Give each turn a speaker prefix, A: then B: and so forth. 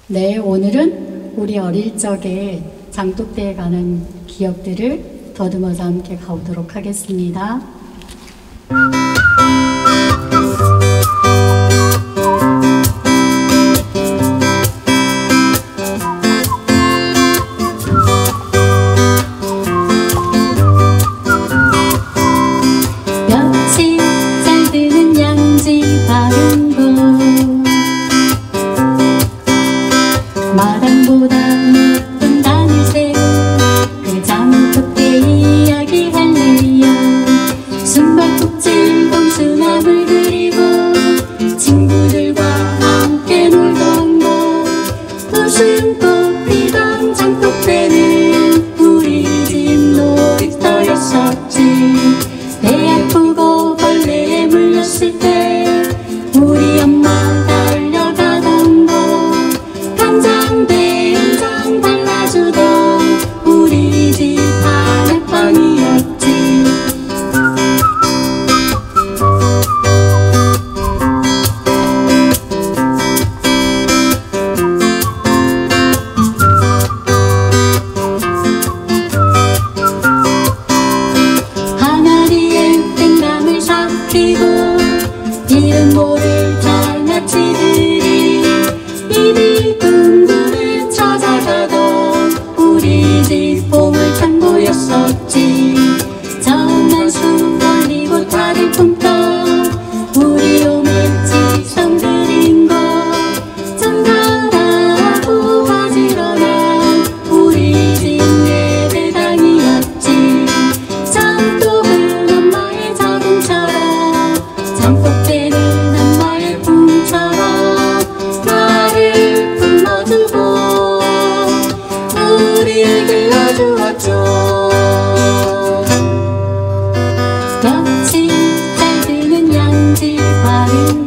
A: 네, 오늘은 우리 어릴 적에 장독대에 가는 기억들을 더듬어서 함께 가보도록 하겠습니다.
B: 며칠 잘 드는 양지 바른 곳 마당보다 예쁜 단을 세고 그 장독대 이야기할래요. 숨바꼭질 봉숭아물 그리고 친구들과 함께 놀던 곳 웃음꽃 피던 장독대는 우리 집 놀이터였었지. 배 아프고 벌레에 물렸을 때 우리 엄마 달려가던 곳 간장배 한장 발라주던 우리 집 하늘방이었지. 항아리에 땡감을 삭히고 이름 모를 장아찌들이 이리 둥근을 찾아가던 우리 집 보물창고였었지. 정한 숲 벌리고 달을 품던 우리로 맺지성 그린 곳 정갈하고 가지런한 우리 집 예배당이었지. 장독은 엄마의 자동차로 장독대는 엄마의 꿈처럼 나를 불러주고 우리에게 알려주었죠. 며칠 잘 드는 양지 바른